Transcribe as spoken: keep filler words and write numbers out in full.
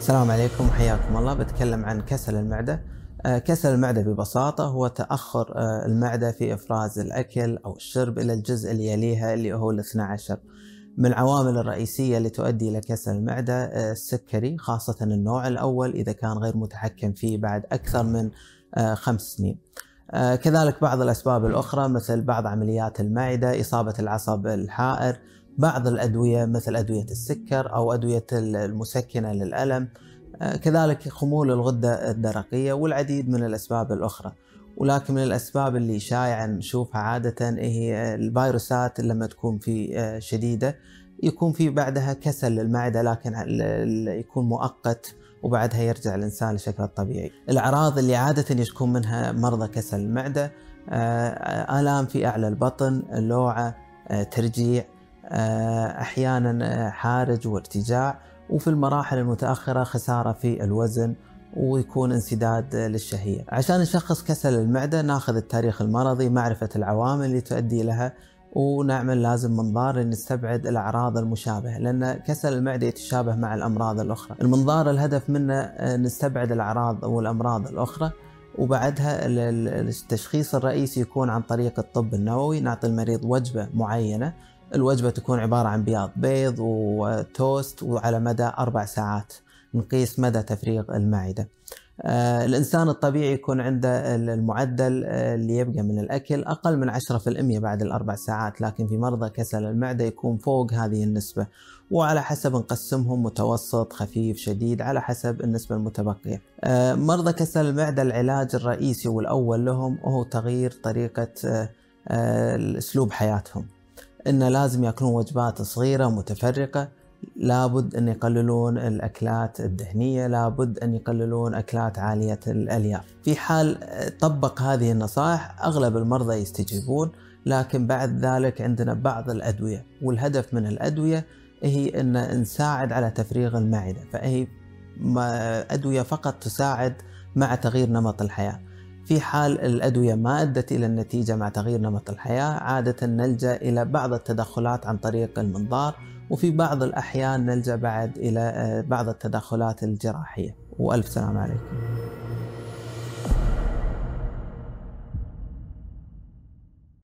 السلام عليكم وحياكم الله. بتكلم عن كسل المعدة. آه، كسل المعدة ببساطة هو تأخر آه، المعدة في إفراز الأكل أو الشرب إلى الجزء اللي يليها اللي هو الاثنى عشر. من العوامل الرئيسية اللي تؤدي إلى كسل المعدة آه، السكري، خاصة النوع الأول إذا كان غير متحكم فيه بعد أكثر من آه، خمس سنين. آه، كذلك بعض الأسباب الأخرى مثل بعض عمليات المعدة، إصابة العصب الحائر، بعض الأدوية مثل أدوية السكر أو أدوية المسكنة للألم، آه، كذلك خمول الغدة الدرقية والعديد من الأسباب الأخرى. ولكن من الأسباب اللي شائعة نشوفها عادة هي الفيروسات لما تكون في آه، شديدة يكون في بعدها كسل للمعدة، لكن يكون مؤقت وبعدها يرجع الإنسان لشكله الطبيعي. الأعراض اللي عادة يشكون منها مرضى كسل المعدة آه، آلام في أعلى البطن، لوعة، آه، ترجيع، أحيانا حارج وارتجاع، وفي المراحل المتأخرة خسارة في الوزن ويكون انسداد للشهية. عشان نشخص كسل المعدة ناخذ التاريخ المرضي، معرفة العوامل اللي تؤدي لها، ونعمل لازم منظار لنستبعد الأعراض المشابهة، لأن كسل المعدة يتشابه مع الأمراض الأخرى. المنظار الهدف منه نستبعد الأعراض والأمراض الأخرى، وبعدها التشخيص الرئيسي يكون عن طريق الطب النووي. نعطي المريض وجبة معينة، الوجبة تكون عبارة عن بياض بيض وتوست، وعلى مدى أربع ساعات نقيس مدى تفريغ المعدة. آه الإنسان الطبيعي يكون عنده المعدل اللي يبقى من الأكل أقل من عشرة بالمئة بعد الأربع ساعات، لكن في مرضى كسل المعدة يكون فوق هذه النسبة، وعلى حسب نقسمهم متوسط، خفيف، شديد، على حسب النسبة المتبقية. آه مرضى كسل المعدة العلاج الرئيسي والأول لهم هو تغيير طريقة آه آه أسلوب حياتهم. إن لازم يأكلون وجبات صغيرة متفرقة، لابد أن يقللون الأكلات الدهنية، لابد أن يقللون أكلات عالية الألياف. في حال طبق هذه النصائح أغلب المرضى يستجيبون، لكن بعد ذلك عندنا بعض الأدوية، والهدف من الأدوية هي أن نساعد على تفريغ المعدة، فهي أدوية فقط تساعد مع تغيير نمط الحياة. في حال الأدوية ما أدت إلى النتيجة مع تغيير نمط الحياة، عادة نلجأ إلى بعض التدخلات عن طريق المنظار، وفي بعض الأحيان نلجأ بعد إلى بعض التدخلات الجراحية. وألف سلام عليكم.